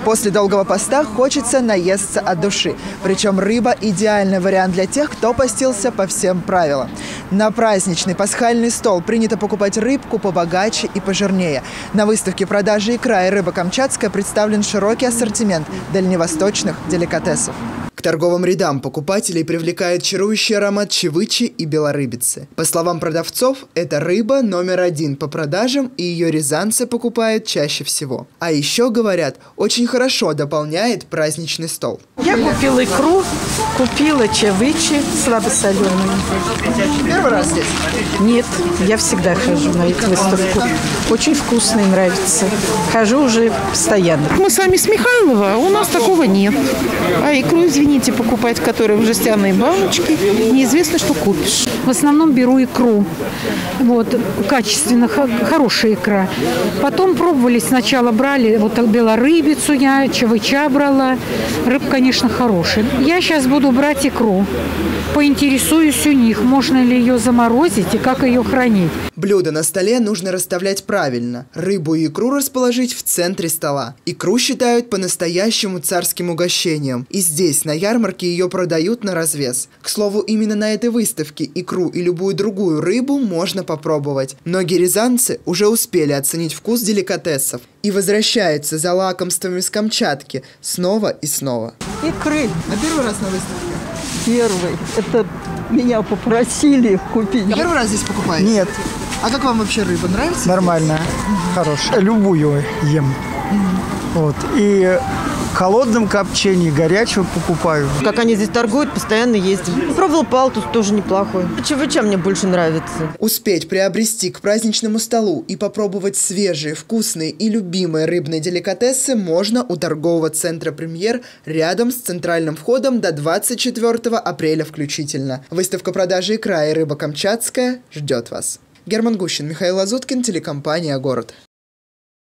После долгого поста хочется наесться от души. Причем рыба – идеальный вариант для тех, кто постился по всем правилам. На праздничный пасхальный стол принято покупать рыбку побогаче и пожирнее. На выставке продажи икра и рыба камчатская представлен широкий ассортимент дальневосточных деликатесов. К торговым рядам покупателей привлекает чарующий аромат чевычи и белорыбицы. По словам продавцов, это рыба номер один по продажам, и ее рязанцы покупают чаще всего. А еще, говорят, очень хорошо дополняет праздничный стол. Я купила икру, купила чевычи слабосоленую. Первый раз здесь? Нет, я всегда хожу на эту выставку. Очень вкусно и нравится. Хожу уже постоянно. Мы сами с Михайлова, у нас такого нет. А икру, извините, покупать, которая в жестяной баночке, неизвестно, что купишь. В основном беру икру. Вот, качественно, хорошая икра. Потом пробовали, сначала брали вот белорыбицу, я чевыча брала. Рыб, конечно, хорошая. Я сейчас буду брать икру. Поинтересуюсь у них, можно ли ее заморозить и как ее хранить. Блюда на столе нужно расставлять правильно. Рыбу и икру расположить в центре стола. Икру считают по-настоящему царским угощением. И здесь, на ярмарке, ее продают на развес. К слову, именно на этой выставке икру и любую другую рыбу можно попробовать. Многие рязанцы уже успели оценить вкус деликатесов и возвращаются за лакомствами с Камчатки снова и снова. Икры На первый раз на выставке? первый. Это меня попросили купить. Первый раз здесь покупаете? Нет. А как вам вообще рыба? Нравится? Нормально, хорошая. Любую ем. Вот. И в холодном копчении, горячего покупаю. Как они здесь торгуют, постоянно ездим. Пробовала палтус, тоже неплохой. Чевыча мне больше нравится. Успеть приобрести к праздничному столу и попробовать свежие, вкусные и любимые рыбные деликатесы можно у торгового центра «Премьер» рядом с центральным входом до 24 апреля включительно. Выставка продажи икра и рыба камчатская ждет вас. Герман Гущин, Михаил Лазуткин, телекомпания «Город».